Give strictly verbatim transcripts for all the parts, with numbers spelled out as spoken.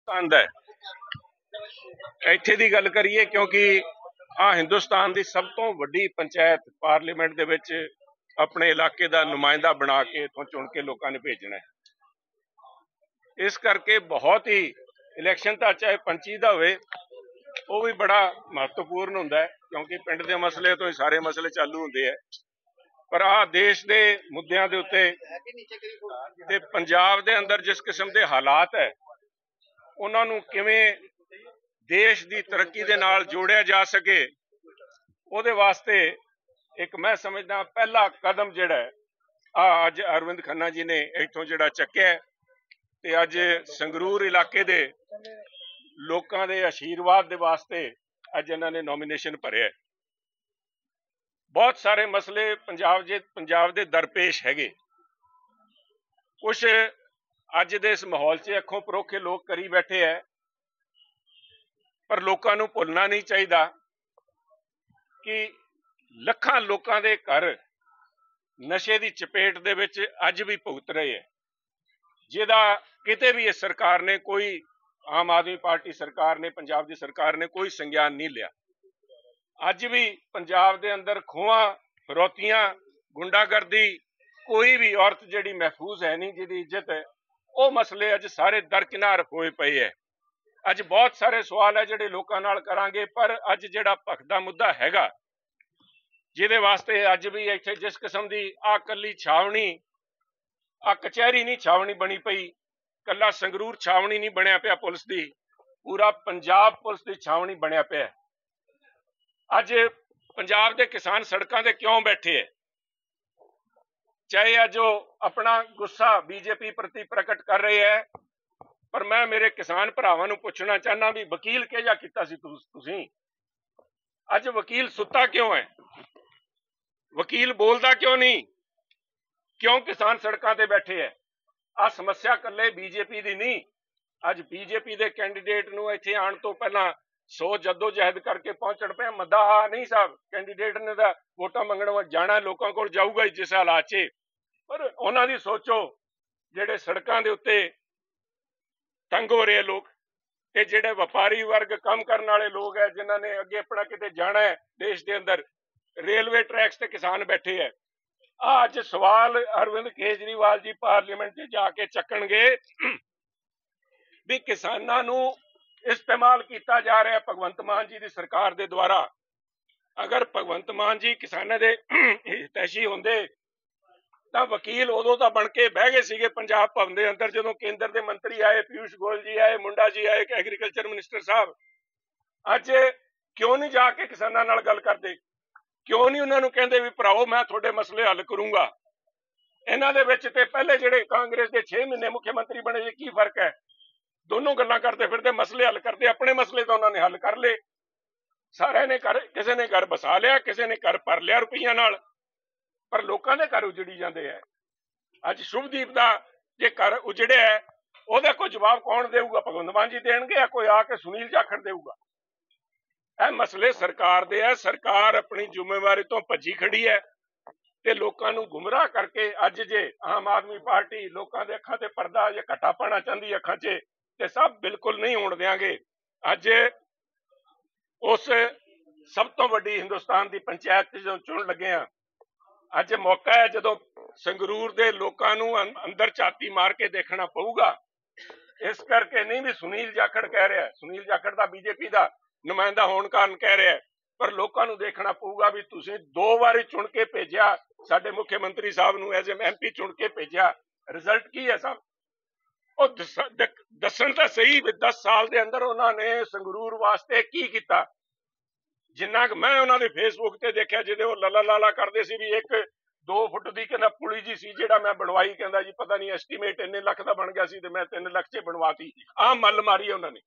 हिंदुस्तान दा इत्थे दी गल करिए क्योंकि आ हिंदुस्तान की सब तो वड्डी पंचायत पार्लीमेंट दे विच अपने इलाके का नुमाइंदा बना के इथों चुन के लोगों ने भेजना है। इस करके बहुत ही इलैक्शन तो चाहे पंची का होवे वो भी बड़ा महत्वपूर्ण हुंदा है क्योंकि पिंड के मसले तो ही सारे मसले चालू होंदे है। पर आ देश के मुद्दों के उत्ते ते पंजाब दे अंदर जिस किस्म के हालात है उन्होंने किवें देश की तरक्की दे नाल जोड़िया जा सके उहदे वास्ते एक मैं समझदा पहला कदम जिहड़ा आ अज अरविंद खन्ना जी ने इत्थों जिहड़ा चक्या ते अज संगरूर इलाके दे लोकां दे आशीर्वाद दे वास्ते अज इन्हां ने नॉमिनेशन भरिया। बहुत सारे मसले पंजाब जे पंजाब दे दरपेश हैगे, कुछ अज दे इस माहौल च अखों परोखे लोग करी बैठे है, पर लोगों नूं भुलना नहीं चाहिए कि लखां लोगों के घर नशे की चपेट दे विच अज भी भुगत रहे है, जिहदा किते भी इस सरकार ने कोई आम आदमी पार्टी सरकार ने पंजाब की सरकार ने कोई संज्ञान नहीं लिया। अज भी पंजाब दे अंदर खोआ फिरौतियां गुंडागर्दी कोई भी औरत जिहड़ी महफूज है नहीं, जिहदी इज्जत है वो मसले अज सारे दरकिनार होए पे है। अज बहुत सारे सवाल है जिहड़े लोकां नाल करांगे, पर अज जिहड़ा भखदा मुद्दा हैगा जिहदे वास्ते अज भी इत्थे जिस किस्म की आ कल्ली छावनी आ कचहरी नहीं छावनी बनी पई, कल्ला संगरूर छावनी नहीं बनिया पिया पुलिस की, पूरा पंजाब पुलिस की छावनी बनिया पिया। अज पंजाब के किसान सड़कों ते क्यों बैठे है? चाहे अज वो अपना गुस्सा बीजेपी प्रति प्रकट कर रहे हैं, पर मैं मेरे किसान भरावां नूं पुछना चाहना भी वकील किहड़ा कीता सी तुसीं? अज वकील सुत्ता क्यों है? वकील बोलदा क्यों नहीं? क्यों किसान सड़कों ते बैठे है? आ समस्या कल्ले बीजेपी दी नहीं। अज बीजेपी के कैंडीडेट नूं इत्थे आउण तो पहला सौ जद्दोजहद करके पहुंचण पे मदा नहीं साहब, कैंडीडेट ने तो वोटां मंगण जाना लोगों को जाऊगा ही जिस हालात च, पर उन्हां दी सोचो जिहड़े सड़कों के उत्ते तंग हो रहे लोग ते जिहड़े व्यापारी वर्ग काम करने वाले लोग है जिन्हां ने अगे अपना किते जाना है देश के अंदर, रेलवे ट्रैक्स ते किसान बैठे है। अज सवाल अरविंद केजरीवाल जी पार्लीमेंट च जाके चकणगे भी किसानां नूं इस्तेमाल किया जा रहा है भगवंत मान जी की सरकार के द्वारा। अगर भगवंत मान जी किसानों के हितैषी होंदे तां वकील उदों तां बन के बह गए सीगे पंजाब भवन के अंदर जदों केंद्र के मंत्री आए, पीयूष गोयल जी आए, मुंडा जी आए, एग्रीकल्चर मिनिस्टर साहब। अज क्यों नहीं जाके किसानों नाल गल करते? क्यों नहीं उन्होंने कहते भी भराओ मैं थोड़े मसले हल करूंगा? इन्हां दे विच ते पहले जिहड़े कांग्रेस के छे महीने मुख्यमंत्री बने जी की फर्क है? दोनों गल्लां करते फिरते मसले हल करते, अपने मसले तो उन्होंने हल कर ले। सारे ने घर किसी ने घर बसा लिया, किसी ने घर भर लिया रुपइया नाल, पर लोगों के घर उजड़ी जाते हैं। अज शुभदीप का जे घर उजड़े है उहदा कोई जवाब कौन देगा? भगवंत मान जी देणगे या कोई आके सुनील जाखड़ देगा? यह मसले सरकार दे है, सरकार अपनी जिम्मेवारी तो भजी खड़ी है ते लोगों को गुमराह करके अज जे आम आदमी पार्टी लोगों के अखां ते पर्दा या घटा पाना चाहती अखां च, ते सब बिल्कुल नहीं होण देंगे। अज उस सब तो वड्डी हिंदुस्तान की पंचायत जो चुन लगे हैं, अज मौका है जदों संगरूर के लोगों को अंदर छाती मार के देखना पऊगा। इस करके नहीं भी सुनील जाखड़ कह रहा है, सुनील जाखड़ का बीजेपी का नुमाइंदा होने कारण कह रहा है, पर लोगों को देखना पऊगा भी तुसीं दो बारी चुन के भेजा साडे मुख्यमंत्री साहब नूं एज एम पी चुन के भेजा, रिजल्ट की है साहब? और दसन तो सही भी दस साल के अंदर उन्होंने संगरूर वास्ते की किया? जिन्ना मैं उन्होंने फेसबुक ते देखा जिहदे वो लला लाला करते सी भी एक दो फुट की कहना पुली जी सी जिहड़ा मैं बनवाई, कहता जी पता नहीं एस्टीमेट इन्ने लख का बन गया सी ते मैं तीन लख च बनवाती। आ मल मारी उन्होंने,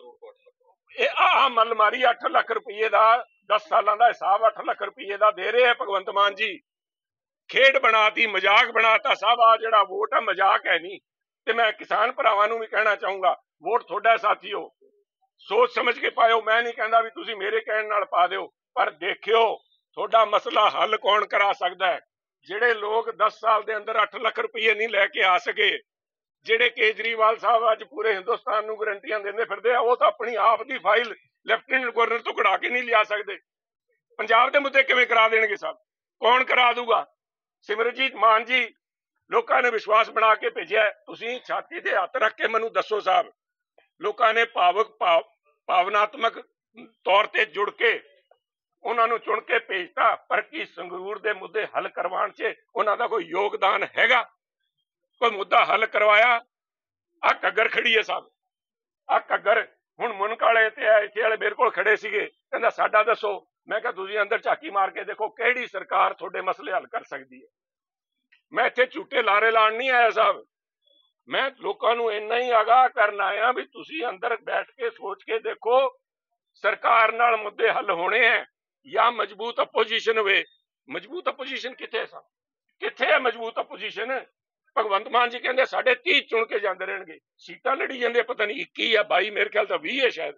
आ मल मारी अठ लख रुपये का दस साल का हिसाब अठ लख रुपये का दे रहे हैं भगवंत मान जी। खेड बनाती, मजाक बनाता साहब। आ जिहड़ा वोट है मजाक है नहीं। ते मैं किसान भरावां नूं भी कहना चाहूँगा वोट थोड़ा साथियों, सोच समझ के पाओ। मैं नहीं कहता भी तुसीं मेरे कहण नाल पा दिओ, पर देखियो थोड़ा मसला हल कौन करा सकता है? जिहड़े लोग दस साल के अंदर अठ लख रुपये नहीं लैके आ सके, ਜਿਹੜੇ ਕੇਜਰੀਵਾਲ ਸਾਹਿਬ ਅੱਜ ਪੂਰੇ ਹਿੰਦੁਸਤਾਨ ਨੂੰ ਗਰੰਟੀਆਂ ਦਿੰਦੇ ਫਿਰਦੇ ਆ, ਉਹ ਤਾਂ ਆਪਣੀ ਆਪ ਦੀ ਫਾਈਲ ਲੈਫਟੀਨੈਂਟ ਗਵਰਨਰ ਤੋਂ ਕਢਾ ਕੇ ਨਹੀਂ ਲਿਆ ਸਕਦੇ। ਪੰਜਾਬ ਦੇ ਮੁੱਦੇ ਕਿਵੇਂ ਕਰਾ ਦੇਣਗੇ ਸਾਹਿਬ? ਕੌਣ ਕਰਾ ਦੂਗਾ? ਸਿਮਰਜੀਤ ਮਾਨ ਜੀ ਲੋਕਾਂ ਨੇ ਵਿਸ਼ਵਾਸ ਬਣਾ ਕੇ ਭੇਜਿਆ, ਤੁਸੀਂ ਛਾਤੀ ਤੇ ਹੱਥ ਰੱਖ ਕੇ ਮੈਨੂੰ ਦੱਸੋ ਸਾਹਿਬ, ਲੋਕਾਂ ਨੇ ਭਾਵਕ ਭਾਵ ਭਾਵਨਾਤਮਕ ਤੌਰ ਤੇ ਜੁੜ ਕੇ ਉਹਨਾਂ ਨੂੰ ਚੁਣ ਕੇ ਭੇਜਤਾ, ਪਰ ਕੀ ਸੰਗਰੂਰ ਦੇ ਮੁੱਦੇ ਹੱਲ ਕਰਵਾਉਣ 'ਚ ਉਹਨਾਂ ਦਾ ਕੋਈ ਯੋਗਦਾਨ ਹੈਗਾ? ਕੋਈ ਮੁੱਦਾ ਹੱਲ ਕਰਵਾਇਆ? ਆ ਘੱਗਰ ਖੜੀ ਹੈ ਸਾਹਿਬ, ਆ ਘੱਗਰ ਹੁਣ ਮੁਨਕ ਵਾਲੇ ਤੇ ਇੱਥੇ ਵਾਲੇ ਮੇਰੇ ਕੋਲ ਖੜੇ ਸੀਗੇ, ਕਹਿੰਦਾ ਸਾਡਾ ਦੱਸੋ। ਮੈਂ ਕਿਹਾ ਤੁਸੀਂ ਅੰਦਰ ਝਾਕੀ ਮਾਰ ਕੇ ਦੇਖੋ ਕਿਹੜੀ ਸਰਕਾਰ ਤੁਹਾਡੇ ਮਸਲੇ ਹੱਲ ਕਰ ਸਕਦੀ ਹੈ। ਮੈਂ ਇੱਥੇ ਝੂਠੇ ਲਾਰੇ ਲਾਣ ਨਹੀਂ ਆਇਆ ਸਾਹਿਬ, ਮੈਂ ਲੋਕਾਂ ਨੂੰ ਇੰਨਾ ਹੀ ਆਗਾਹ ਕਰਨ ਆਇਆ ਵੀ ਤੁਸੀਂ ਅੰਦਰ ਬੈਠ ਕੇ ਸੋਚ ਕੇ ਦੇਖੋ ਸਰਕਾਰ ਨਾਲ ਮੁੱਦੇ ਹੱਲ ਹੋਣੇ ਹੈ ਜਾਂ ਮਜ਼ਬੂਤ ਅਪੋਜੀਸ਼ਨ ਹੋਵੇ। ਮਜ਼ਬੂਤ ਅਪੋਜੀਸ਼ਨ ਕਿੱਥੇ ਹੈ ਸਾਹਿਬ? ਕਿੱਥੇ ਹੈ ਮਜ਼ਬੂਤ ਅਪੋਜੀਸ਼ਨ? ਭਗਵੰਤ ਮਾਨ ਜੀ ਕਹਿੰਦੇ ਸਾਡੇ ਤੀਹ ਚੁਣ ਕੇ ਜਾਂਦੇ ਰਹਿਣਗੇ, ਸੀਟਾਂ ਲੜੀ ਜਾਂਦੇ ਪਤਾ ਨਹੀਂ ਇੱਕੀ ਜਾਂ ਬਾਈ, ਮੇਰੇ ਖਿਆਲ ਤਾਂ ਵੀਹ ਹੈ, ਸ਼ਾਇਦ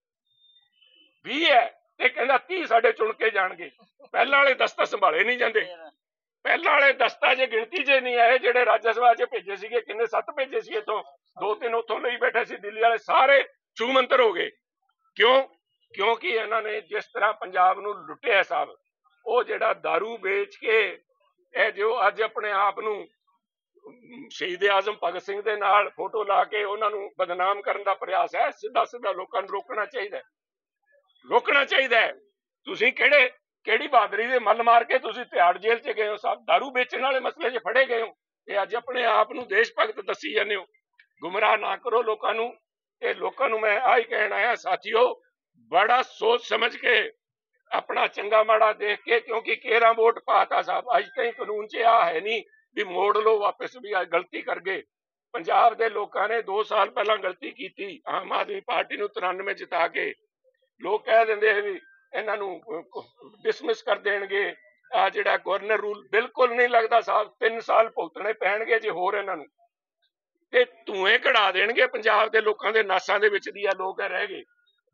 ਵੀਹ ਹੈ, ਤੇ ਕਹਿੰਦਾ ਤੀਹ ਸਾਡੇ ਚੁਣ ਕੇ ਜਾਣਗੇ। ਪਹਿਲਾਂ ਵਾਲੇ ਦਸਤਾ ਸੰਭਾਲੇ ਨਹੀਂ ਜਾਂਦੇ, ਪਹਿਲਾਂ ਵਾਲੇ ਦਸਤਾ ਜੇ ਗਿਣਤੀ ਜੇ ਨਹੀਂ ਆਏ ਜਿਹੜੇ ਰਾਜ ਸਭਾ 'ਚ ਭੇਜੇ ਸੀਗੇ, ਕਿੰਨੇ ਸੱਤ ਭੇਜੇ ਸੀ ਇੱਥੋਂ, ਦੋ ਤਿੰਨ ਉੱਥੋਂ ਲਈ ਬੈਠੇ ਸੀ ਦਿੱਲੀ ਵਾਲੇ, ਸਾਰੇ ਛੂਮੰਤਰ ਹੋ ਗਏ। ਕਿਉਂ? ਕਿਉਂਕਿ ਇਹਨਾਂ ਨੇ ਜਿਸ ਤਰ੍ਹਾਂ ਪੰਜਾਬ ਨੂੰ ਲੁੱਟਿਆ ਸਾਹਿਬ, ਉਹ ਜਿਹੜਾ ਦਾਰੂ ਵੇਚ ਕੇ ਇਹ ਜੋ ਅੱਜ ਆਪਣੇ ਆਪ ਨੂੰ ਸ਼ਹੀਦ ਆਜ਼ਮ ਭਗਤ ਸਿੰਘ ਦੇ ਨਾਲ ਫੋਟੋ ਲਾ ਕੇ ਉਹਨਾਂ ਨੂੰ ਬਦਨਾਮ ਕਰਨ ਦਾ ਪ੍ਰਯਾਸ ਹੈ, ਸਿੱਧਾ ਸਿੱਧਾ ਲੋਕਾਂ ਨੂੰ ਰੋਕਣਾ ਚਾਹੀਦਾ, ਰੋਕਣਾ ਚਾਹੀਦਾ ਹੈ। ਤੁਸੀਂ ਕਿਹੜੇ ਕਿਹੜੀ ਬਹਾਦਰੀ ਦੇ ਮੱਲ ਮਾਰ ਕੇ ਤੁਸੀਂ ਤਿਹਾੜ ਜੇਲ੍ਹ 'ਚ ਗਏ ਹੋ ਸਾਹਿਬ? ਦਾਰੂ ਵੇਚਣ ਵਾਲੇ ਮਸਲੇ 'ਚ ਫੜੇ ਗਏ ਹੋ ਤੇ ਅੱਜ ਆਪਣੇ ਆਪ ਨੂੰ ਦੇਸ਼ ਭਗਤ ਦੱਸੀ ਜਾਂਦੇ ਹੋ। ਗੁੰਮਰਾਹ ਨਾ ਕਰੋ ਲੋਕਾਂ ਨੂੰ। ਇਹ ਲੋਕਾਂ ਨੂੰ ਮੈਂ ਆਹੀ ਕਹਿਣ ਆਇਆ ਸਾਥੀਓ, ਬੜਾ ਸੋਚ ਸਮਝ ਕੇ ਆਪਣਾ ਚੰਗਾ ਮਾੜਾ ਦੇਖ ਕੇ, ਕਿਉਂਕਿ ਕੇਰਾਂ ਵੋਟ ਪਾਤਾ ਸਾਹਿਬ, ਅੱਜ ਤਾਈਂ ਕਾਨੂੰਨ 'ਚ ਆ ਹੈ ਨਹੀਂ ਵੀ ਮੋੜ ਲਓ ਵਾਪਸ, ਵੀ ਅੱਜ ਗਲਤੀ ਕਰ ਗਏ। ਪੰਜਾਬ ਦੇ ਲੋਕਾਂ ਨੇ ਦੋ ਸਾਲ ਪਹਿਲਾਂ ਗਲਤੀ ਕੀਤੀ, ਆਮ ਆਦਮੀ ਪਾਰਟੀ ਨੂੰ ਤਰਾਨਵੇਂ ਜਿਤਾ ਕੇ। ਲੋਕ ਕਹਿ ਦਿੰਦੇ ਵੀ ਇਹਨਾਂ ਨੂੰ ਡਿਸਮਿਸ ਕਰ ਦੇਣਗੇ, ਆ ਜਿਹੜਾ ਗਵਰਨਰ ਰੂਲ ਬਿਲਕੁਲ ਨਹੀਂ ਲੱਗਦਾ ਸਾਹਿਬ, ਤਿੰਨ ਸਾਲ ਭੁਗਤਣੇ ਪੈਣਗੇ ਜੇ ਹੋਰ ਇਹਨਾਂ ਨੂੰ, ਤੇ ਧੂਏ ਕਢਾ ਦੇਣਗੇ ਪੰਜਾਬ ਦੇ ਲੋਕਾਂ ਦੇ ਨਾਸਾਂ ਦੇ ਵਿੱਚ ਦੀ ਆ ਲੋਕ ਰਹਿ ਗਏ।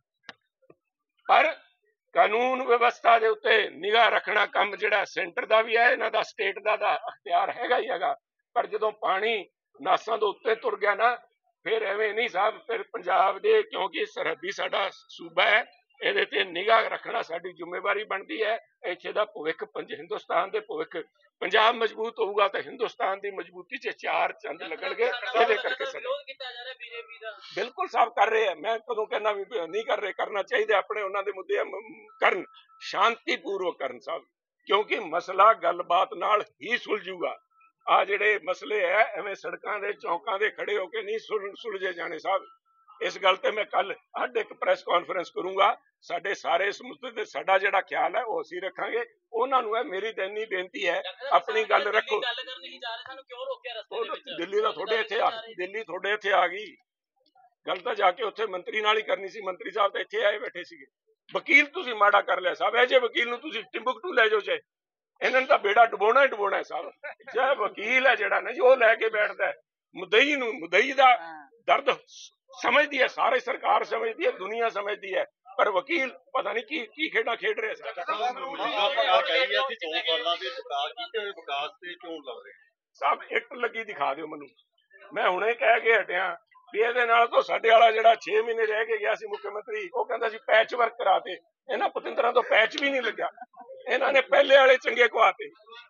ਪਰ ਕਾਨੂੰਨ ਵਿਵਸਥਾ ਦੇ ਉੱਤੇ ਨਿਗਾਹ ਰੱਖਣਾ ਕੰਮ ਜਿਹੜਾ ਸੈਂਟਰ ਦਾ ਵੀ ਹੈ, ਇਹਨਾਂ ਦਾ ਸਟੇਟ ਦਾ ਦਾ ਅਖਤਿਆਰ ਹੈਗਾ ਹੀ ਹੈਗਾ, ਪਰ ਜਦੋਂ ਪਾਣੀ ਨਾਸਾਂ ਦੇ ਉੱਤੇ ਤੁਰ ਗਿਆ ਨਾ ਫਿਰ ਐਵੇਂ ਨਹੀਂ ਸਾਹਿਬ। ਫਿਰ ਪੰਜਾਬ ਦੇ, ਕਿਉਂਕਿ ਸਰਹੱਦੀ ਸਾਡਾ ਸੂਬਾ ਹੈ, ਇਹਦੇ ਤੇ ਨਿਗਾਹ ਰੱਖਣਾ ਸਾਡੀ ਜ਼ਿੰਮੇਵਾਰੀ ਬਣਦੀ ਹੈ। ਇੱਥੇ ਦਾ ਭਵਿੱਖ, ਹਿੰਦੁਸਤਾਨ ਦੇ ਭਵਿੱਖ, ਪੰਜਾਬ ਮਜ਼ਬੂਤ ਹੋਊਗਾ ਤਾਂ ਹਿੰਦੁਸਤਾਨ ਦੀ ਮਜ਼ਬੂਤੀ 'ਚ ਚਾਰ ਚੰਦ ਲੱਗਣਗੇ। ਇਹਦੇ ਕਰਕੇ ਬਿਲਕੁਲ ਸਾਹਿਬ ਕਰ ਰਹੇ ਆ, ਮੈਂ ਕਦੋਂ ਕਹਿੰਦਾ ਵੀ ਨਹੀਂ ਕਰ ਰਹੇ, ਕਰਨਾ ਚਾਹੀਦਾ। ਆਪਣੇ ਉਹਨਾਂ ਦੇ ਮੁੱਦੇ ਕਰਨ, ਸ਼ਾਂਤੀਪੂਰਵਕ ਕਰਨ ਸਾਹਿਬ, ਕਿਉਂਕਿ ਮਸਲਾ ਗੱਲਬਾਤ ਨਾਲ ਹੀ ਸੁਲਝੂਗਾ। ਆ ਜਿਹੜੇ ਮਸਲੇ ਹੈ ਐਵੇਂ ਸੜਕਾਂ ਦੇ ਚੌਂਕਾਂ ਦੇ ਖੜੇ ਹੋ ਕੇ ਨਹੀਂ ਸੁਲਝੇ ਜਾਣੇ ਸਾਹਿਬ। ਇਸ ਗੱਲ ਤੇ ਮੈਂ ਕੱਲ ਅੱਡ ਇੱਕ ਪ੍ਰੈਸ ਕਾਨਫਰੰਸ ਕਰੂੰਗਾ। ਸਾਡੇ ਸਾਰੇ ਇਸ ਮੁੱਦੇ ਤੇ ਸਾਡਾ ਜਿਹੜਾ ਖਿਆਲ ਹੈ ਉਹ ਅਸੀਂ ਰੱਖਾਂਗੇ। ਉਹਨਾਂ ਨੂੰ ਹੈ ਮੇਰੀ ਤਾਂ ਇੰਨੀ ਬੇਨਤੀ ਹੈ, ਆਪਣੀ ਗੱਲ ਰੱਖੋ। ਦਿੱਲੀ ਦਾ ਤੁਹਾਡੇ ਇੱਥੇ ਆ, ਦਿੱਲੀ ਤੁਹਾਡੇ ਇੱਥੇ ਆ ਗਈ ਗੱਲ, ਤਾਂ ਜਾ ਕੇ ਉੱਥੇ ਮੰਤਰੀ ਨਾਲ ਹੀ ਕਰਨੀ ਸੀ। ਮੰਤਰੀ ਸਾਹਿਬ ਤਾਂ ਇੱਥੇ ਆਏ ਬੈਠੇ ਸੀਗੇ। ਵਕੀਲ ਤੁਸੀਂ ਮਾੜਾ ਕਰ ਲਿਆ ਸਾਹਿਬ, ਇਹ ਜੇ ਵਕੀਲ ਨੂੰ ਤੁਸੀਂ ਟਿੰਬਕਟੂ ਲੈ ਜਾਓ, ਚਾਹੇ ਇਹਨਾਂ ਨੂੰ ਤਾਂ ਬੇੜਾ ਡੁਬੋਣਾ ਹੀ ਡੁਬੋਣਾ ਹੈ ਸਾਹਿਬ। ਜੇ ਵਕੀਲ ਹੈ ਜਿਹੜਾ ਨਾ ਜੀ, ਉਹ ਲੈ ਕੇ ਬੈਠਦਾ ਮੁਦਈ ਨੂੰ, ਮੁਦਈ ਦਾ ਦਰਦ ਸਮਝਦੀ ਹੈ, ਸਾਰੇ ਸਰਕਾਰ ਸਮਝਦੀ ਹੈ, ਦੁਨੀਆ ਸਮਝਦੀ ਹੈ, ਪਰ ਵਕੀਲ ਪਤਾ ਨਹੀਂ ਕੀ ਕੀ ਖੇਡਾਂ ਖੇਡ ਰਿਹਾ ਸਾਹਿਬ। ਇੱਟ ਲੱਗੀ ਦਿਖਾ ਦਿਓ ਮੈਨੂੰ, ਮੈਂ ਹੁਣੇ ਕਹਿ ਕੇ ਹਟਿਆ ਵੀ ਇਹਦੇ ਨਾਲ ਤਾਂ ਸਾਡੇ ਵਾਲਾ ਜਿਹੜਾ ਛੇ ਮਹੀਨੇ ਰਹਿ ਕੇ ਗਿਆ ਸੀ ਮੁੱਖ ਮੰਤਰੀ, ਉਹ ਕਹਿੰਦਾ ਸੀ ਪੈਚ ਵਰਕ ਕਰਾ ਤੇ, ਇਹਨਾਂ ਪਤੰਦਰਾਂ ਤੋਂ ਪੈਚ ਵੀ ਨਹੀਂ ਲੱਗਿਆ, ਇਹਨਾਂ ਨੇ ਪਹਿਲੇ ਵਾਲੇ ਚੰਗੇ ਕਵਾਤੇ।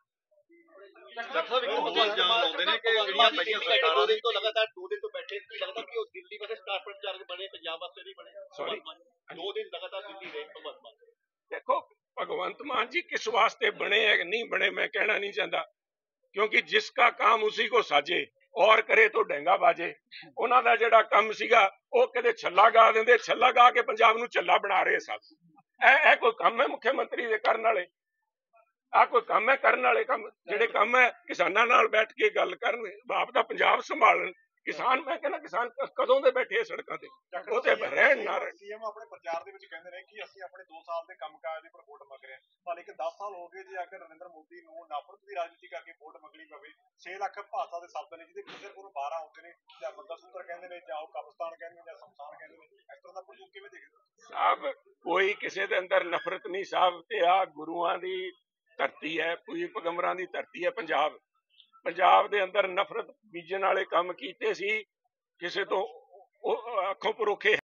देखो भगवंत मान जी किस वास्ते बने है नहीं बने मैं कहना नहीं चाहता, क्योंकि जिसका काम उसी को साजे और करे तो ढेंगा बाजे। उन्हों का जिहड़ा काम सीगा वो कदे छल्ला गा देंदे, छल्ला गा के पंजाब नूं झल्ला बना रहे सब। ए कोई काम है मुख्यमंत्री दे करन वाले? आ कोई काम है करन वाले? काम जिहड़े काम है किसानां नाल बैठ के गल करन, बाप दा पंजाब संभालन। किसान मैं कहना किसान कदों दे बैठे सड़कों ते, ਉਹ ਤੇ ਰਹਿਣ ਨਾ ਰਹਿਣ। ਸੀਐਮ ਆਪਣੇ ਪ੍ਰਚਾਰ ਦੇ ਵਿੱਚ ਕਹਿੰਦੇ ਨੇ ਕਿ ਅਸੀਂ ਆਪਣੇ ਦੋ ਸਾਲ ਦੇ ਕੰਮਕਾਜ ਦੇ ਪਰ ਵੋਟ ਮੰਗ ਰਹੇ ਹਾਂ, ਪਰ ਲੇਕਿਨ ਦਸ ਸਾਲ ਹੋ ਗਏ ਜੇ ਅਗਰ ਨਰਿੰਦਰ ਮੋਦੀ ਨੂੰ ਨਫ਼ਰਤ ਦੀ ਰਾਜਨੀਤੀ ਕਰਕੇ ਵੋਟ ਮੰਗਣੀ ਪਵੇ। ਛੇ ਲੱਖ ਭਾਸ਼ਾ ਦੇ ਸ਼ਬਦ ਨੇ ਜਿਹਦੇ ਕਿਸੇ ਕੋਲ ਬਾਰਾਂ ਆਉਂਦੇ ਨੇ, ਜਾਂ ਬੰਦਾ ਸੂਤਰ ਕਹਿੰਦੇ ਨੇ, ਜਾਂ ਉਹ ਕਬਰਸਤਾਨ ਕਹਿੰਦੇ ਨੇ, ਜਾਂ ਸ਼ਮਸ਼ਾਨ ਕਹਿੰਦੇ ਨੇ, ਇਸ ਤਰ੍ਹਾਂ ਦਾ ਪ੍ਰਯੋਗ ਕਿਵੇਂ ਦੇਖਦੇ ਸਾਹਿਬ? ਕੋਈ ਕਿਸੇ ਦੇ ਅੰਦਰ ਨਫ਼ਰਤ ਨਹੀਂ ਸਾਹਿਬ, ਤੇ ਆ ਗੁਰੂਆਂ ਦੀ ਧਰਤੀ ਹੈ, ਪੂਰੀ ਪੈਗੰਬਰਾਂ ਦੀ ਧਰਤੀ ਹੈ ਪੰਜਾਬ। ਪੰਜਾਬ ਦੇ ਅੰਦਰ ਨਫ਼ਰਤ ਬੀਜਣ ਵਾਲੇ ਕੰਮ ਕੀਤੇ ਸੀ, ਕਿਸੇ ਤੋਂ ਉਹ ਅੱਖੋਂ ਪਰੋਖੇ